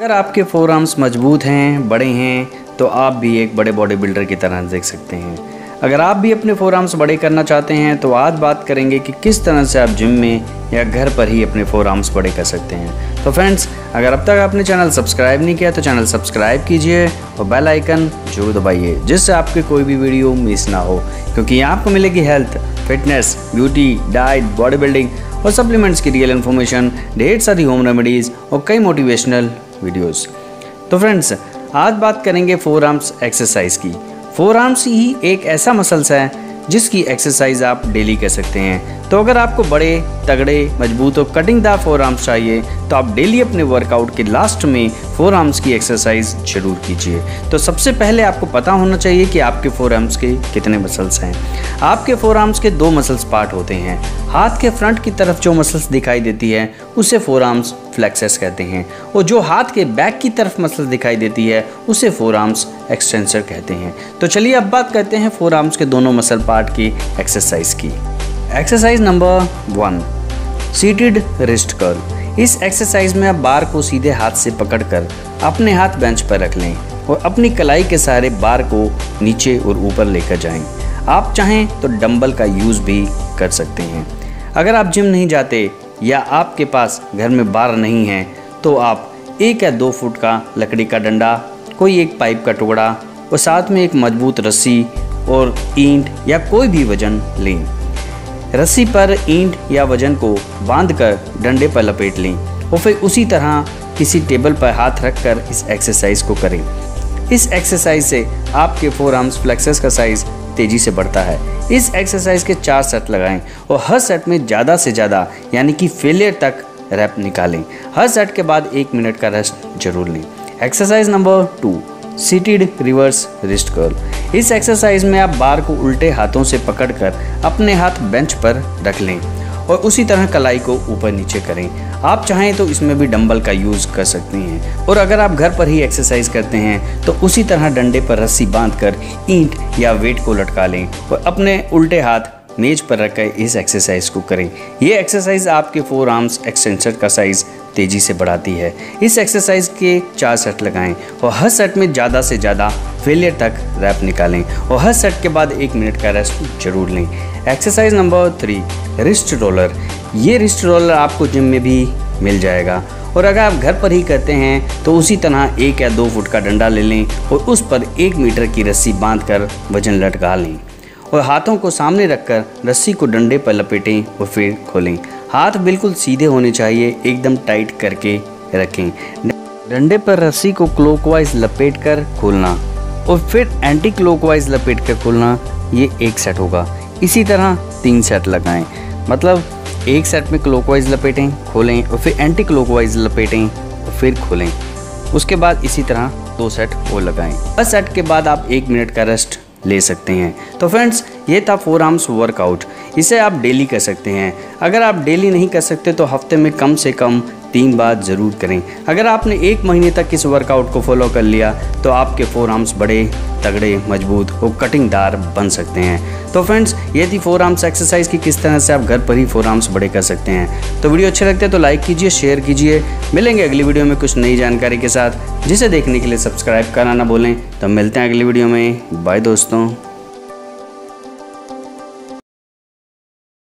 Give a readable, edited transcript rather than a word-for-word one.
अगर आपके four arms मजबूत हैं, बड़े हैं, तो आप भी एक बड़े बॉडी बिल्डर की तरह देख सकते हैं। अगर आप भी अपने फोर आर्म्स बड़े करना चाहते हैं तो आज बात करेंगे कि किस तरह से आप जिम में या घर पर ही अपने फोर आर्म्स बड़े कर सकते हैं। तो फ्रेंड्स, अगर अब तक आपने चैनल सब्सक्राइब नहीं किया तो चैनल सब्सक्राइब कीजिए और बेल आइकन जरूर दबाइए, जिससे आपकी कोई भी वीडियो मिस ना हो, क्योंकि यहाँ आपको मिलेगी health, fitness, beauty, diet, body building और सप्लीमेंट्स की रियल इन्फॉर्मेशन, ढेर सारी होम रेमेडीज़ और कई मोटिवेशनल वीडियोस। तो फ्रेंड्स, आज बात करेंगे फोर आर्म्स एक्सरसाइज की। फोर आर्म्स ही एक ऐसा मसल्स है जिसकी एक्सरसाइज आप डेली कर सकते हैं। तो अगर आपको बड़े, तगड़े, मजबूत और कटिंगदार फोर आर्म्स चाहिए तो आप डेली अपने वर्कआउट के लास्ट में फोर आर्म्स की एक्सरसाइज जरूर कीजिए। तो सबसे पहले आपको पता होना चाहिए कि आपके फोर आर्म्स के कितने मसल्स हैं। आपके फोर आर्म्स के दो मसल्स पार्ट होते हैं। हाथ के फ्रंट की तरफ जो मसल्स दिखाई देती है उसे फोर आर्म्स फ्लेक्सस कहते हैं, और जो हाथ के बैक की तरफ मसल्स दिखाई देती है उसे फोर आर्म्स एक्सटेंसर कहते हैं। तो चलिए अब बात करते हैं फोर आर्म्स के दोनों मसल पार्ट की एक्सरसाइज की। Exercise number 1, seated wrist curl. इस एक्सरसाइज में आप बार को सीधे हाथ से पकड़कर अपने हाथ बेंच पर रख लें और अपनी कलाई के सहारे बार को नीचे और ऊपर लेकर जाएं। आप चाहें तो डंबल का यूज़ भी कर सकते हैं। अगर आप जिम नहीं जाते या आपके पास घर में बार नहीं है तो आप 1 या 2 फुट का लकड़ी का डंडा, कोई एक पाइप का टुकड़ा और साथ में एक मजबूत रस्सी और ईंट या कोई भी वजन लें। रस्सी पर ईंट या वजन को बांधकर डंडे पर लपेट लें और फिर उसी तरह किसी टेबल पर हाथ रखकर इस एक्सरसाइज को करें। इस एक्सरसाइज से आपके फोर आर्म्स फ्लेक्सस का साइज तेजी से बढ़ता है। इस एक्सरसाइज के 4 सेट लगाएं और हर सेट में ज़्यादा से ज़्यादा यानी कि फेलियर तक रैप निकालें। हर सेट के बाद 1 मिनट का रेस्ट जरूर लें। Exercise number 2, seated reverse wrist curl. इस एक्सरसाइज में आप बार को उल्टे हाथों से पकड़कर अपने हाथ बेंच पर रख लें और उसी तरह कलाई को ऊपर नीचे करें। आप चाहें तो इसमें भी डंबल का यूज़ कर सकते हैं, और अगर आप घर पर ही एक्सरसाइज करते हैं तो उसी तरह डंडे पर रस्सी बांधकर ईंट या वेट को लटका लें और अपने उल्टे हाथ मेज पर रखकर इस एक्सरसाइज को करें। ये एक्सरसाइज आपके फोर आर्म्स एक्सटेंसर का साइज तेज़ी से बढ़ाती है। इस एक्सरसाइज के 4 सेट लगाएं और हर सेट में ज़्यादा से ज़्यादा फेलियर तक रैप निकालें और हर सेट के बाद 1 मिनट का रेस्ट जरूर लें। Exercise number 3, wrist roller. ये रिस्ट रोलर आपको जिम में भी मिल जाएगा, और अगर आप घर पर ही करते हैं तो उसी तरह 1 या 2 फुट का डंडा ले लें और उस पर 1 मीटर की रस्सी बांधकर वजन लटका लें और हाथों को सामने रखकर रस्सी को डंडे पर लपेटें और फिर खोलें। हाथ बिल्कुल सीधे होने चाहिए, एकदम टाइट करके रखें। डंडे पर रस्सी को क्लॉकवाइज लपेट कर खोलना और फिर एंटी क्लॉकवाइज लपेट कर खोलना, ये 1 सेट होगा। इसी तरह 3 सेट लगाएं, मतलब 1 सेट में क्लॉकवाइज लपेटें, खोलें और फिर एंटी क्लॉकवाइज लपेटें और फिर खोलें। उसके बाद इसी तरह 2 सेट और लगाएं। हर सेट के बाद आप 1 मिनट का रेस्ट ले सकते हैं। तो फ्रेंड्स, ये था फोर आर्म्स वर्कआउट। इसे आप डेली कर सकते हैं। अगर आप डेली नहीं कर सकते तो हफ्ते में कम से कम 3 बार ज़रूर करें। अगर आपने 1 महीने तक इस वर्कआउट को फॉलो कर लिया तो आपके फोर आर्म्स बड़े, तगड़े, मजबूत और कटिंगदार बन सकते हैं। तो फ्रेंड्स, ये थी फोर आर्म्स एक्सरसाइज की किस तरह से आप घर पर ही फोर आर्म्स बड़े कर सकते हैं। तो वीडियो अच्छे लगते हैं तो लाइक कीजिए, शेयर कीजिए। मिलेंगे अगली वीडियो में कुछ नई जानकारी के साथ, जिसे देखने के लिए सब्सक्राइब करना ना भूलें। तो मिलते हैं अगली वीडियो में। बाय दोस्तों।